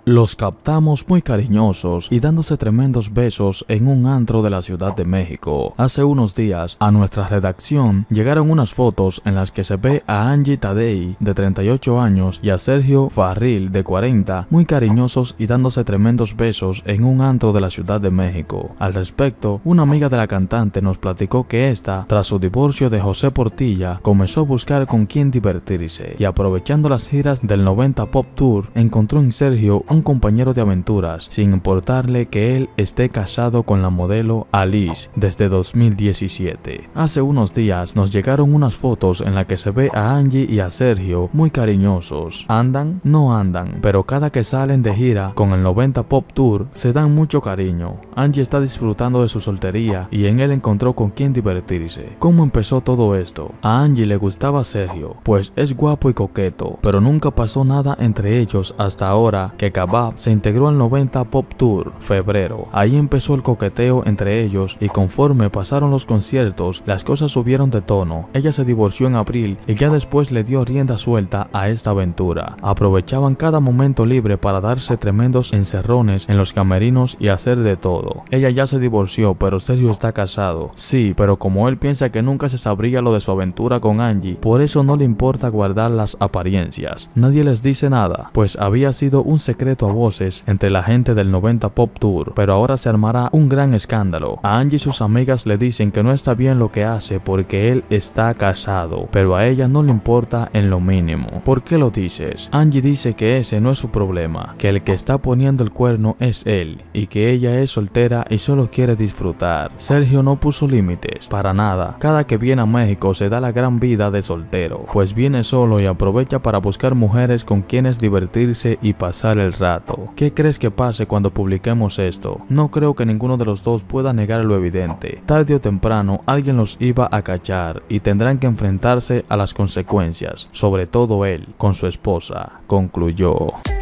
Los captamos muy cariñosos y dándose tremendos besos en un antro de la Ciudad de México. Hace unos días, a nuestra redacción llegaron unas fotos en las que se ve a Angie Tadei, de 38 años, y a Sergio Farril, de 40, muy cariñosos y dándose tremendos besos en un antro de la Ciudad de México. Al respecto, una amiga de la cantante nos platicó que esta, tras su divorcio de José Portilla, comenzó a buscar con quién divertirse, y aprovechando las giras del 90 Pop Tour, encontró en Sergio un compañero de aventuras, sin importarle que él esté casado con la modelo Alice desde 2017. Hace unos días nos llegaron unas fotos en las que se ve a Angie y a Sergio muy cariñosos. ¿Andan? No andan, pero cada que salen de gira con el 90 Pop Tour se dan mucho cariño. Angie está disfrutando de su soltería y en él encontró con quién divertirse. ¿Cómo empezó todo esto? A Angie le gustaba Sergio, pues es guapo y coqueto, pero nunca pasó nada entre ellos hasta ahora que Kabab se integró al 90 Pop Tour, febrero. Ahí empezó el coqueteo entre ellos y conforme pasaron los conciertos, las cosas subieron de tono. Ella se divorció en abril y ya después le dio rienda suelta a esta aventura. Aprovechaban cada momento libre para darse tremendos encerrones en los camerinos y hacer de todo. Ella ya se divorció, pero Sergio está casado. Sí, pero como él piensa que nunca se sabría lo de su aventura con Angie, por eso no le importa guardar las apariencias. Nadie les dice nada, pues había sido un secreto a voces entre la gente del 90 Pop Tour, pero ahora se armará un gran escándalo. A Angie y sus amigas le dicen que no está bien lo que hace porque él está casado, pero a ella no le importa en lo mínimo. ¿Por qué lo dices? Angie dice que ese no es su problema, que el que está poniendo el cuerno es él, y que ella es soltera y solo quiere disfrutar. Sergio no puso límites, para nada. Cada que viene a México se da la gran vida de soltero, pues viene solo y aprovecha para buscar mujeres con quienes divertirse y pasar el rato. ¿Qué crees que pase cuando publiquemos esto? No creo que ninguno de los dos pueda negar lo evidente. Tarde o temprano alguien los iba a cachar y tendrán que enfrentarse a las consecuencias, sobre todo él, con su esposa, concluyó.